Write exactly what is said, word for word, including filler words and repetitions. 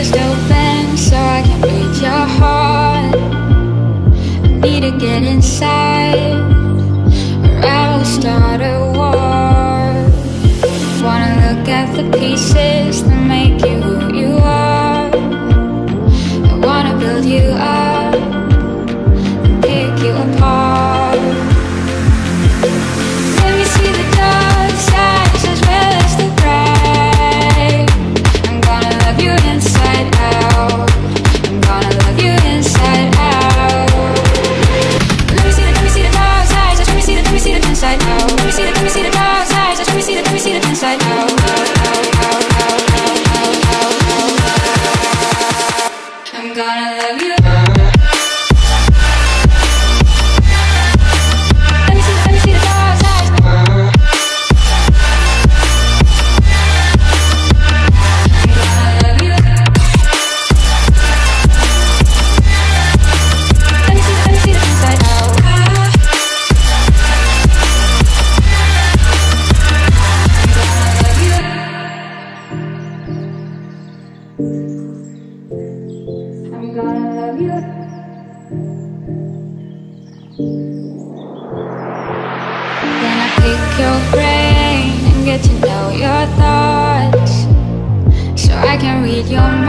just open so I can read your heart. I need to get inside, or I will start a war. Wanna look at the pieces that make you who you are. I wanna build you up and pick you apart. Let me see the dark sides as well as the bright. I'm gonna love you inside out. I'm gonna love you inside out. Let me see the, let me see the dark sides. Let me see the, let me see the inside out. Let me see the, let me see the dark sides. Let me see the, let me see the inside out. I'm gonna love you. I'm gonna love you. Then I pick your brain and get to know your thoughts, so I can read your mind.